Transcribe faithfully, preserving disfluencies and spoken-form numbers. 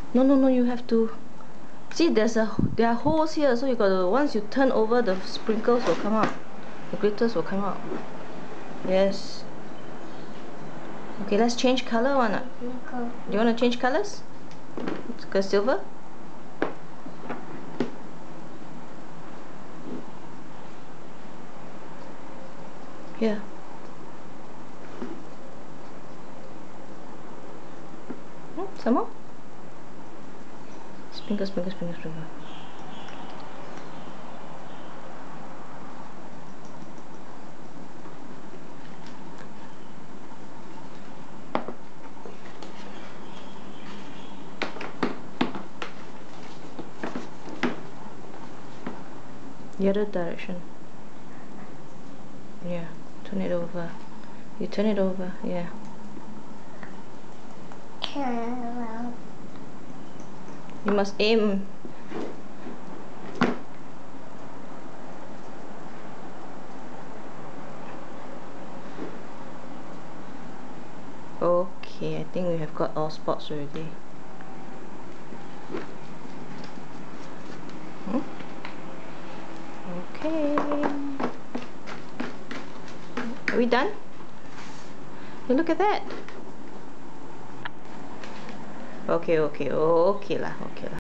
No, no, no, you have to see, there's a there are holes here, so you got to, once you turn over, the sprinkles will come out, the glitters will come out. Yes. Okay, let's change color one. Do you want to change colors? Let's go silver. Here. Hmm, some more. Sprinkle, sprinkle, sprinkle, sprinkle. The other direction. Yeah, turn it over. You turn it over, yeah. Turn it around. You must aim. Okay, I think we have got all spots already. Hmm? Okay. Are we done? Hey, look at that. Okay, okay, okay lah, okay lah.